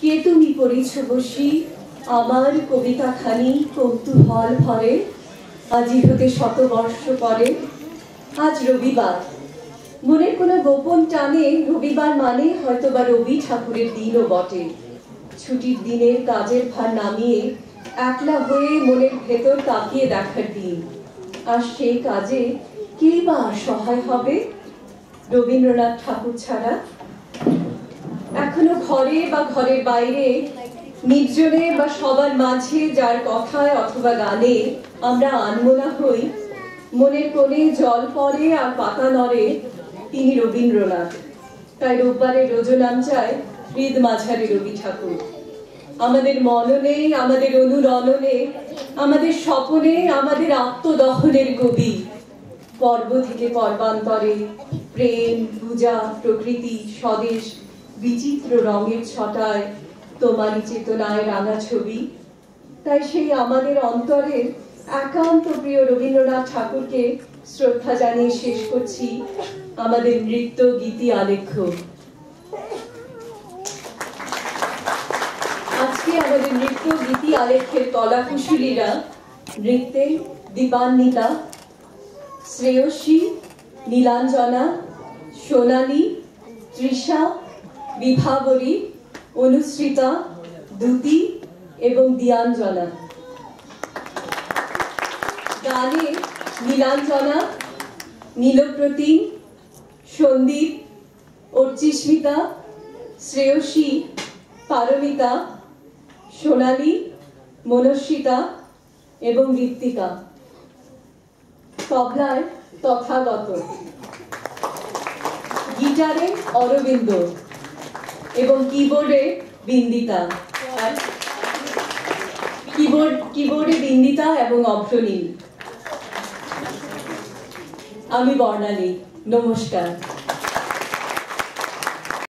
কে তুমি পড়িছ বসি আমার কবিতাখানি কৌতূহল ভরে, আজি হতে শতবর্ষ পরে। আজ রবিবার, মনের কোনো গোপন টানে রবিবার মানে হয়তোবা রবি ঠাকুরের দিনও বটে। ছুটির দিনের কাজের ভার নামিয়ে একলা হয়ে মনের ভেতর তাকিয়ে দেখার দিন। আর সেই কাজে কে বা সহায় হবে রবীন্দ্রনাথ ঠাকুর ছাড়া? এখনো ঘরে বা ঘরের বাইরে, নির্জনে বা সবার মাঝে যার কথায় অথবা গানে আমরা আনমনা হই, মনের কোণে জল পড়ে আর পাতা নড়ে, তিনি রবীন্দ্রনাথ। তাই রোববারের রোজনাম চায় হৃদ মাঝারি রবি ঠাকুর। আমাদের মননে, আমাদের অনুরণনে, আমাদের স্বপনে, আমাদের আত্মদহনের কবি। পর্ব থেকে পর্বান্তরে প্রেম, পূজা, প্রকৃতি, স্বদেশ বিচিত্র রঙের ছটায় তোমারই চেতনায় রাঙা ছবি। তাই সেই আমাদের অন্তরের একান্ত প্রিয় রবীন্দ্রনাথ ঠাকুরকে শ্রদ্ধা জানিয়ে শেষ করছি আমাদের নৃত্য গীতি আলেখ্য। আজকে আমাদের নৃত্য গীতি আলেখ্যের কলাকুশলীরা নৃত্যে দীপান্বিতা, শ্রেয়সী, নীলাঞ্জনা, সোনালী, তৃষা, বিভাবরী, অনুসৃতা, দ্যুতি এবং দিয়াঞ্জনা। গানে নীলাঞ্জনা, নীলপ্রতিম, সন্দীপ, অর্চিস্মিতা, শ্রেয়সী, পারমিতা, সোনালী, মনস্বিতা এবং ঋত্বিকা। তবলায় তথাগত, গিটারে অরবিন্দ এবং কিবোর্ডে বিন্দিতা, কিবোর্ডে বিন্দিতা এবং অভ্রনীল। আমি বর্ণালী। নমস্কার।